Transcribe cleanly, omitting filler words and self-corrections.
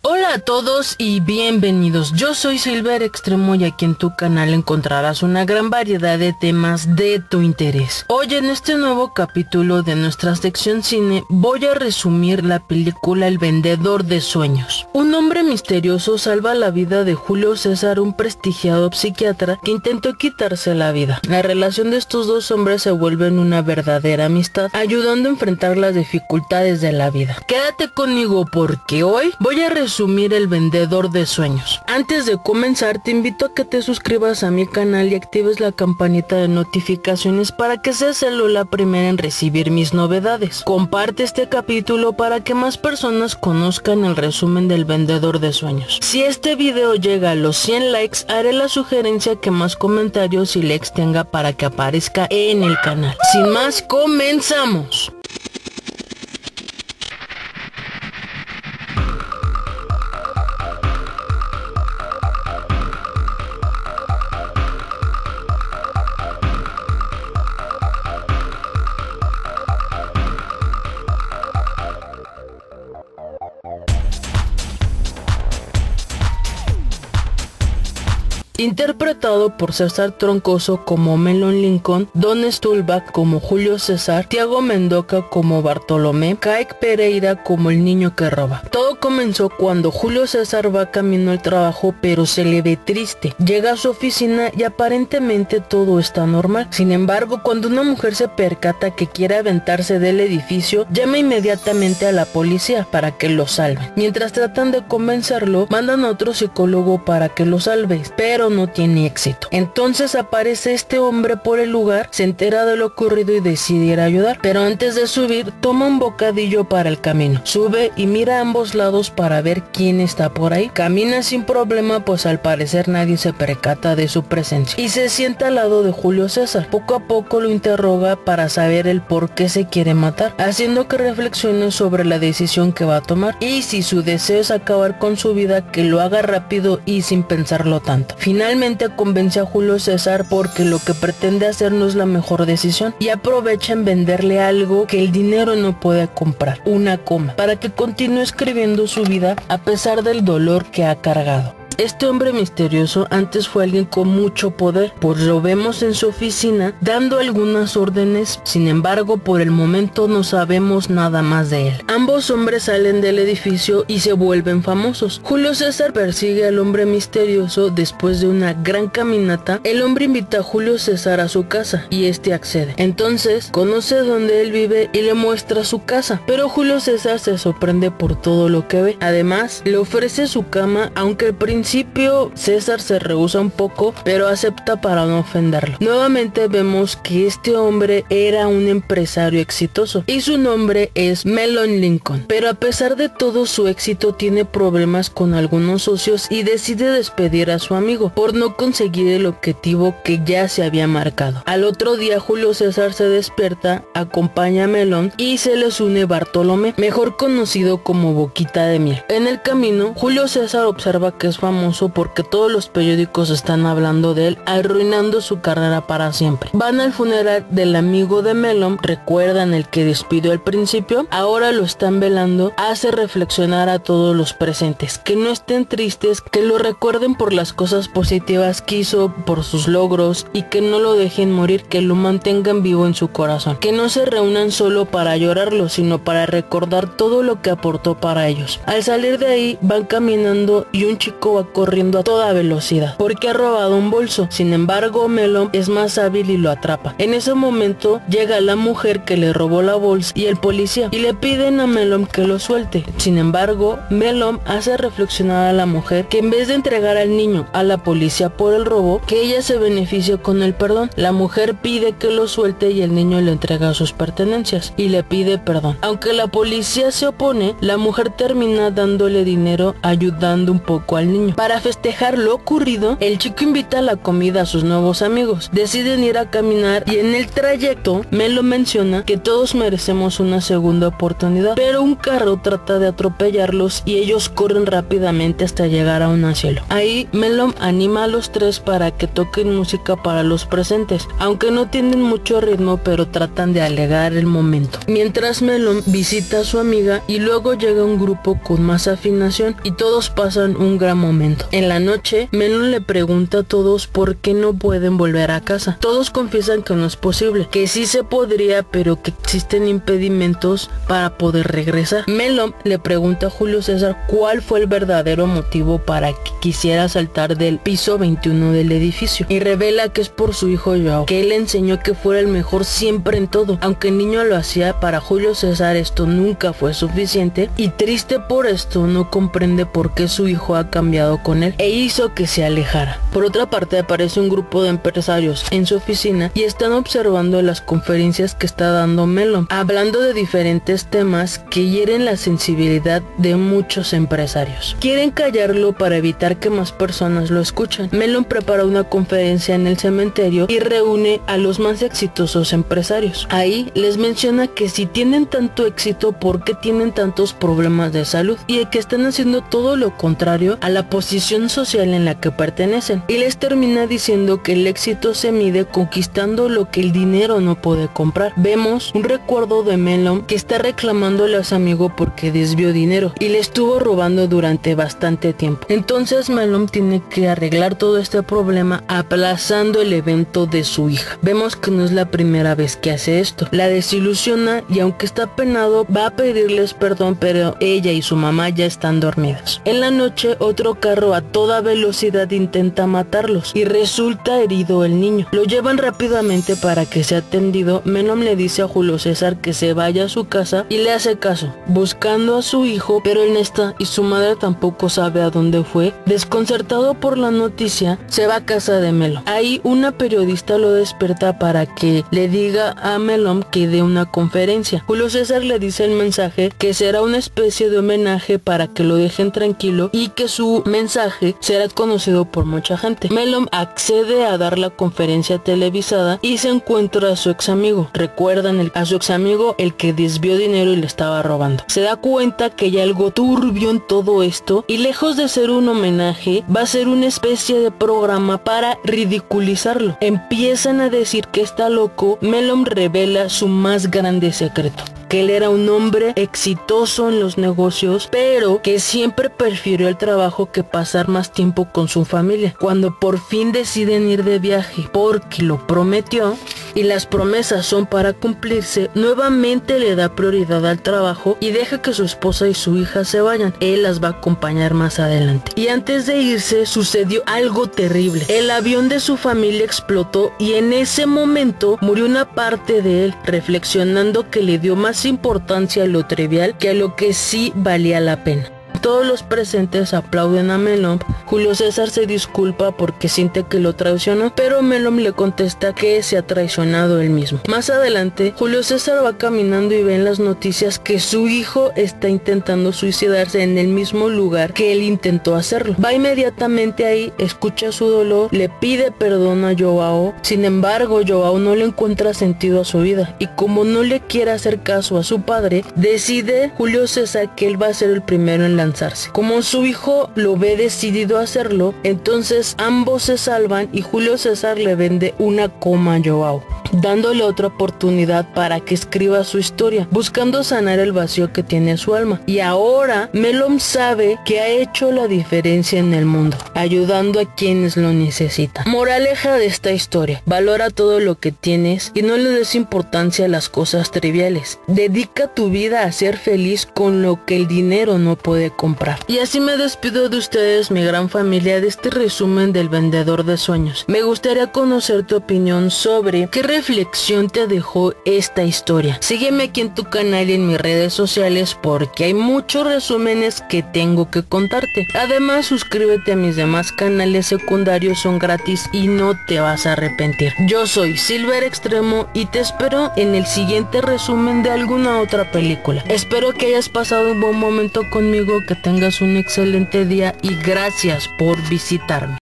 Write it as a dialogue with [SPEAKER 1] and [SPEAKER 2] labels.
[SPEAKER 1] Hola a todos y bienvenidos, yo soy Silver Extremo y aquí en tu canal encontrarás una gran variedad de temas de tu interés. Hoy en este nuevo capítulo de nuestra sección cine voy a resumir la película El Vendedor de Sueños. Un hombre misterioso salva la vida de Julio César, un prestigiado psiquiatra que intentó quitarse la vida. La relación de estos dos hombres se vuelve en una verdadera amistad, ayudando a enfrentar las dificultades de la vida. Quédate conmigo porque hoy voy a resumir El Vendedor de Sueños. Antes de comenzar, te invito a que te suscribas a mi canal y actives la campanita de notificaciones para que seas la primera en recibir mis novedades. Comparte este capítulo para que más personas conozcan el resumen del Vendedor de Sueños. Si este video llega a los 100 likes, haré la sugerencia que más comentarios y likes tenga para que aparezca en el canal. Sin más, comenzamos. Interpretado por César Troncoso como Melon Lincoln, Don Stulbach como Julio César, Tiago Mendoca como Bartolomé, Kike Pereira como el niño que roba. Todo comenzó cuando Julio César va camino al trabajo, pero se le ve triste. Llega a su oficina y aparentemente todo está normal. Sin embargo, cuando una mujer se percata que quiere aventarse del edificio, llama inmediatamente a la policía para que lo salven. Mientras tratan de convencerlo, mandan a otro psicólogo para que lo salve, pero no tiene éxito. Entonces aparece este hombre por el lugar, se entera de lo ocurrido y decide ir a ayudar, pero antes de subir toma un bocadillo para el camino, sube y mira a ambos lados para ver quién está por ahí. Camina sin problema, pues al parecer nadie se percata de su presencia y se sienta al lado de Julio César. Poco a poco lo interroga para saber el por qué se quiere matar, haciendo que reflexione sobre la decisión que va a tomar y si su deseo es acabar con su vida, que lo haga rápido y sin pensarlo tanto. Finalmente convence a Julio César porque lo que pretende hacer no es la mejor decisión y aprovecha en venderle algo que el dinero no puede comprar, una coma, para que continúe escribiendo su vida a pesar del dolor que ha cargado. Este hombre misterioso antes fue alguien con mucho poder, pues lo vemos en su oficina dando algunas órdenes. Sin embargo, por el momento no sabemos nada más de él. Ambos hombres salen del edificio y se vuelven famosos. Julio César persigue al hombre misterioso. Después de una gran caminata, el hombre invita a Julio César a su casa y este accede. Entonces conoce dónde él vive y le muestra su casa, pero Julio César se sorprende por todo lo que ve. Además, le ofrece su cama, aunque al principio César se rehúsa un poco, pero acepta para no ofenderlo. Nuevamente vemos que este hombre era un empresario exitoso y su nombre es Melon Lincoln, pero a pesar de todo su éxito tiene problemas con algunos socios y decide despedir a su amigo por no conseguir el objetivo que ya se había marcado. Al otro día Julio César se despierta, acompaña a Melon y se les une Bartolomé, mejor conocido como Boquita de Miel. En el camino, Julio César observa que es famoso porque todos los periódicos están hablando de él, arruinando su carrera para siempre. Van al funeral del amigo de Melon, recuerdan el que despidió al principio, ahora lo están velando. Hace reflexionar a todos los presentes, que no estén tristes, que lo recuerden por las cosas positivas que hizo, por sus logros, y que no lo dejen morir, que lo mantengan vivo en su corazón, que no se reúnan solo para llorarlo, sino para recordar todo lo que aportó para ellos. Al salir de ahí van caminando y un chico va corriendo a toda velocidad porque ha robado un bolso. Sin embargo, Melon es más hábil y lo atrapa. En ese momento llega la mujer que le robó la bolsa y el policía y le piden a Melon que lo suelte. Sin embargo, Melon hace reflexionar a la mujer que en vez de entregar al niño a la policía por el robo, que ella se beneficie con el perdón. La mujer pide que lo suelte y el niño le entrega sus pertenencias y le pide perdón. Aunque la policía se opone, la mujer termina dándole dinero, ayudando un poco al niño. niño. Para festejar lo ocurrido, el chico invita a la comida a sus nuevos amigos. Deciden ir a caminar y en el trayecto Melon menciona que todos merecemos una segunda oportunidad, pero un carro trata de atropellarlos y ellos corren rápidamente hasta llegar a un asilo. Ahí Melon anima a los tres para que toquen música para los presentes, aunque no tienen mucho ritmo, pero tratan de alegrar el momento. Mientras Melon visita a su amiga y luego llega un grupo con más afinación y todos pasan un gran momento. En la noche, Melon le pregunta a todos por qué no pueden volver a casa. Todos confiesan que no es posible, que sí se podría, pero que existen impedimentos para poder regresar. Melon le pregunta a Julio César cuál fue el verdadero motivo para que quisiera saltar del piso 21 del edificio y revela que es por su hijo Joao, que él le enseñó que fuera el mejor siempre en todo. Aunque el niño lo hacía, para Julio César esto nunca fue suficiente y triste por esto no comprende por qué su hijo ha cambiado con él e hizo que se alejara. Por otra parte, aparece un grupo de empresarios en su oficina y están observando las conferencias que está dando Melon, hablando de diferentes temas que hieren la sensibilidad de muchos empresarios. Quieren callarlo para evitar que más personas lo escuchen. Melon prepara una conferencia en el cementerio y reúne a los más exitosos empresarios. Ahí les menciona que si tienen tanto éxito, ¿por qué tienen tantos problemas de salud? Y que están haciendo todo lo contrario a la posición social en la que pertenecen. Y les termina diciendo que el éxito se mide conquistando lo que el dinero no puede comprar. Vemos un recuerdo de Melon que está reclamándole a su amigo porque desvió dinero y le estuvo robando durante bastante tiempo. Entonces Melon tiene que arreglar todo este problema aplazando el evento de su hija. Vemos que no es la primera vez que hace esto. La desilusiona y aunque está penado va a pedirles perdón, pero ella y su mamá ya están dormidas. En la noche otro carro a toda velocidad intenta matarlos y resulta herido el niño. Lo llevan rápidamente para que sea atendido. Melon le dice a Julio César que se vaya a su casa y le hace caso, buscando a su hijo, pero él no está y su madre tampoco sabe a dónde fue. Desconcertado por la noticia, se va a casa de Melon. Ahí una periodista lo despierta para que le diga a Melon que dé una conferencia. Julio César le dice el mensaje que será una especie de homenaje para que lo dejen tranquilo y que su mensaje será conocido por mucha gente. Melon accede a dar la conferencia televisada y se encuentra a su ex amigo. Recuerdan a su ex amigo, el que desvió dinero y le estaba robando. Se da cuenta que hay algo turbio en todo esto y lejos de ser un homenaje, va a ser una especie de programa para ridiculizarlo. Empiezan a decir que está loco. Melon revela su más grande secreto, que él era un hombre exitoso en los negocios, pero que siempre prefirió el trabajo que pasar más tiempo con su familia. Cuando por fin deciden ir de viaje porque lo prometió y las promesas son para cumplirse, nuevamente le da prioridad al trabajo y deja que su esposa y su hija se vayan. Él las va a acompañar más adelante. Y antes de irse sucedió algo terrible. El avión de su familia explotó y en ese momento murió una parte de él, reflexionando que le dio más importancia a lo trivial que a lo que sí valía la pena. Todos los presentes aplauden a Melon. Julio César se disculpa porque siente que lo traicionó, pero Melon le contesta que se ha traicionado él mismo. Más adelante, Julio César va caminando y ve en las noticias que su hijo está intentando suicidarse en el mismo lugar que él intentó hacerlo. Va inmediatamente ahí, escucha su dolor, le pide perdón a Joao. Sin embargo, Joao no le encuentra sentido a su vida y como no le quiere hacer caso a su padre, decide Julio César que él va a ser el primero en lanzarse. Como su hijo lo ve decidido a hacerlo, entonces ambos se salvan y Julio César le vende una coma a Joao, dándole otra oportunidad para que escriba su historia, buscando sanar el vacío que tiene su alma. Y ahora Melon sabe que ha hecho la diferencia en el mundo, ayudando a quienes lo necesitan. Moraleja de esta historia: valora todo lo que tienes y no le des importancia a las cosas triviales. Dedica tu vida a ser feliz con lo que el dinero no puede comprar. Y así me despido de ustedes, mi gran familia, de este resumen del vendedor de sueños. Me gustaría conocer tu opinión sobre qué reflexión te dejó esta historia. Sígueme aquí en tu canal y en mis redes sociales porque hay muchos resúmenes que tengo que contarte. Además, suscríbete a mis demás canales secundarios, son gratis y no te vas a arrepentir. Yo soy Silver Extremo y te espero en el siguiente resumen de alguna otra película. Espero que hayas pasado un buen momento conmigo, que que tengas un excelente día y gracias por visitarme.